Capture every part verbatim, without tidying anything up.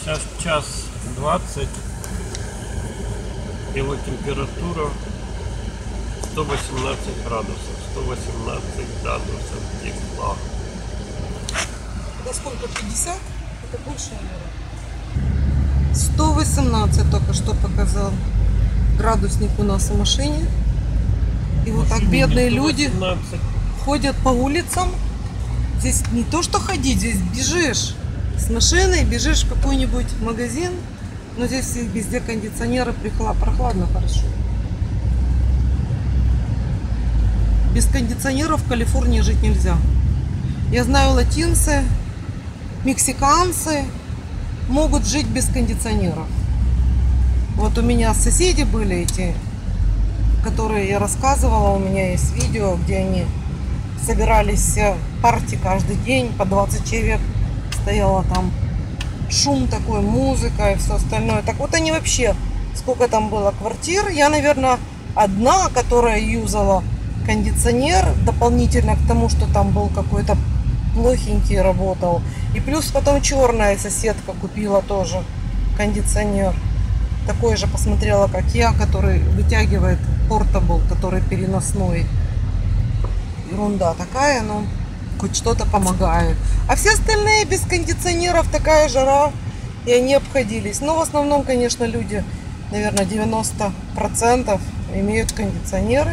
Сейчас час двадцать, его температура сто восемнадцать градусов, сто восемнадцать градусов тепла. Это сколько, пятьдесят? Это больше, наверное. сто восемнадцать только что показал градусник у нас в машине. И вот так бедные люди ходят по улицам. Здесь не то что ходить, здесь бежишь с машиной, бежишь в какой-нибудь магазин. Но здесь везде кондиционеры, прохладно, хорошо. Без кондиционеров в Калифорнии жить нельзя. Я знаю, латинцы, мексиканцы могут жить без кондиционеров. Вот у меня соседи были эти, которые я рассказывала. У меня есть видео, где они собирались в парти каждый день, по двадцать человек стояло там, шум такой, музыка и все остальное. Так вот они вообще, сколько там было квартир, я, наверное, одна, которая юзала кондиционер дополнительно к тому, что там был какой-то плохенький, работал. И плюс потом черная соседка купила тоже кондиционер. Такой же посмотрела, как я, который вытягивает портабл, который переносной. Ерунда такая, но хоть что-то помогает. А все остальные без кондиционеров, такая жара, и они обходились. Но в основном, конечно, люди, наверное, девяносто процентов имеют кондиционеры.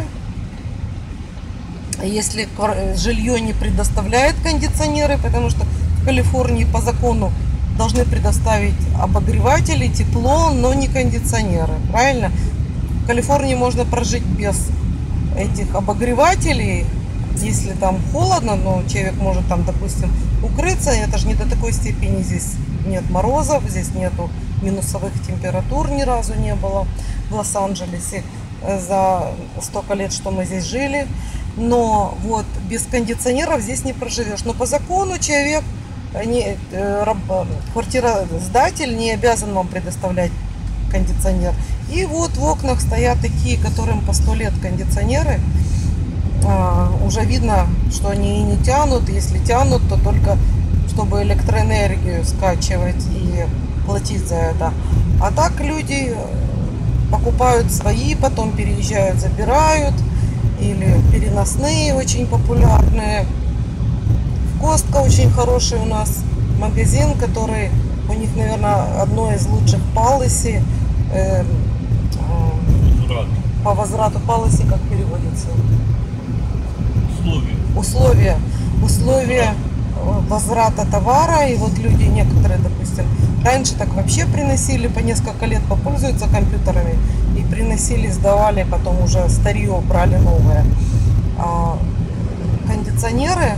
Если жилье не предоставляет кондиционеры, потому что в Калифорнии по закону должны предоставить обогреватели, тепло, но не кондиционеры. Правильно? В Калифорнии можно прожить без этих обогревателей, если там холодно, но человек может там, допустим, укрыться. Это же не до такой степени. Здесь нет морозов, здесь нету минусовых температур, ни разу не было в Лос-Анджелесе за столько лет, что мы здесь жили. Но вот без кондиционеров здесь не проживешь. Но по закону человек, не, квартиросдатель не обязан вам предоставлять кондиционер. И вот в окнах стоят такие, которым по сто лет кондиционеры. А, уже видно, что они и не тянут. Если тянут, то только чтобы электроэнергию скачивать и платить за это. А так люди покупают свои, потом переезжают, забирают. Или переносные очень популярные. Костка очень хороший у нас магазин, который у них, наверное, одно из лучших policy. Э, э, по возврату policy, как переводится? Условия. Условия. Условия возврата товара. И вот люди некоторые, допустим, раньше так вообще приносили, по несколько лет попользуются компьютерами и приносили, сдавали, потом уже старье брали новое. А кондиционеры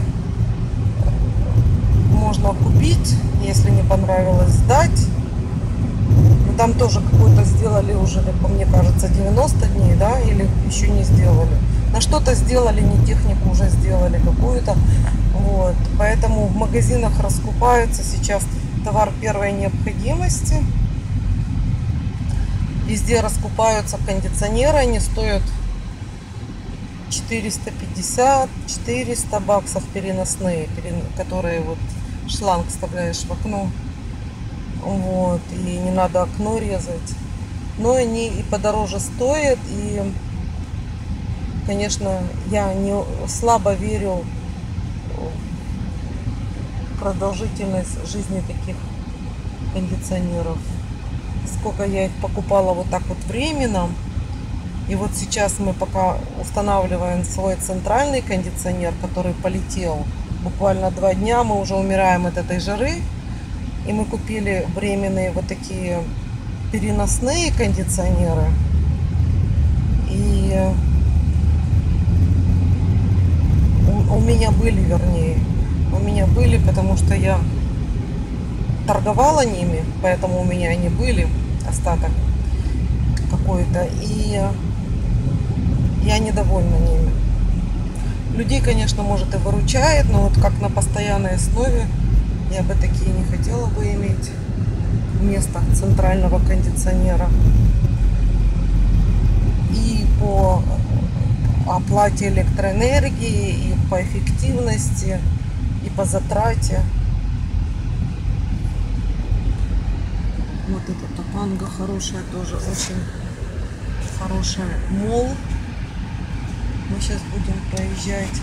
можно купить, если не понравилось, сдать. Но там тоже какой-то сделали уже, как мне кажется, девяносто дней, да, или еще не сделали. На что-то сделали, не технику уже сделали какую-то. Вот. Поэтому в магазинах раскупаются сейчас товар первой необходимости. Везде раскупаются кондиционеры, они стоят четыреста пятьдесят — четыреста баксов переносные, которые вот шланг вставляешь в окно. Вот, и не надо окно резать. Но они и подороже стоят, и, конечно, я не слабо верю в продолжительность жизни таких кондиционеров. Сколько я их покупала вот так вот временно. И вот сейчас мы пока устанавливаем свой центральный кондиционер, который полетел. Буквально два дня мы уже умираем от этой жары. И мы купили временные вот такие переносные кондиционеры. И у, у меня были, вернее, у меня были, потому что я торговала ними, поэтому у меня они были, остаток какой-то, и я недовольна ними. Людей, конечно, может и выручает, но вот как на постоянной основе я бы такие не хотела бы иметь вместо центрального кондиционера. И по оплате электроэнергии, и по эффективности, и по затрате. эта Топанга хорошая тоже, очень хорошая. Мол. Мы сейчас будем проезжать.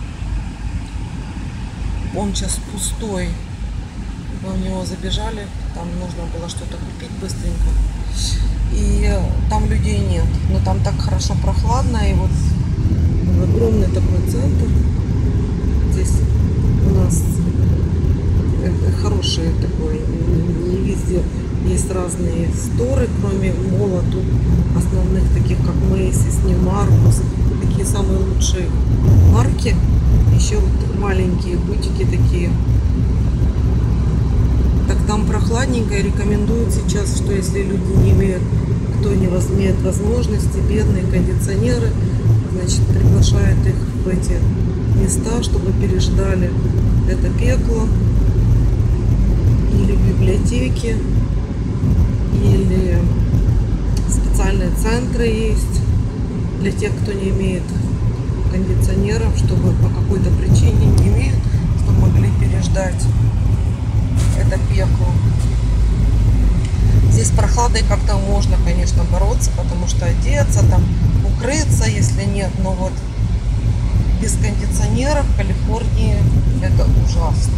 Он сейчас пустой. Мы в него забежали. Там нужно было что-то купить быстренько. И там людей нет. Но там так хорошо прохладно. И вот огромный такой центр. Здесь у нас хороший такой. Не везде есть разные сторы, кроме мола. Тут основных таких, как Macy's, Neiman, такие самые лучшие марки. Еще вот маленькие бутики такие. Так там прохладненько, и рекомендуют сейчас, что если люди не имеют, кто не имеет возможности, бедные кондиционеры, значит, приглашают их в эти места, чтобы переждали это пекло. Или в библиотеки, или специальные центры есть для тех, кто не имеет кондиционеров, чтобы по какой-то причине не имеют, чтобы могли переждать это пекло. Здесь с прохладой как-то можно, конечно, бороться, потому что одеться, там, укрыться, если нет, но вот без кондиционеров в Калифорнии это ужасно.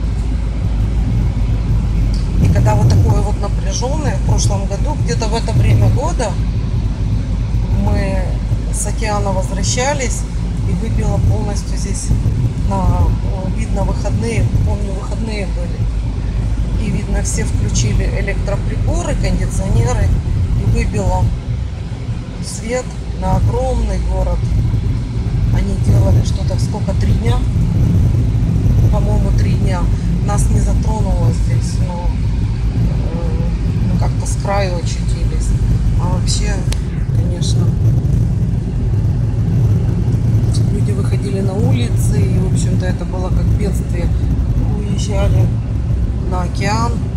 И когда вот такое вот напряженное, в прошлом году, где-то в это время года, мы с океана возвращались, и выбило полностью здесь, на, видно, выходные, помню, выходные были. И видно, все включили электроприборы, кондиционеры, и выбило свет на огромный город. Они делали что-то, сколько, три дня? По-моему, три дня. Нас не затронуло здесь, но э, мы как-то с краю очутились. А вообще, конечно, люди выходили на улицы, и, в общем-то, это было как бедствие. Уезжали на океан.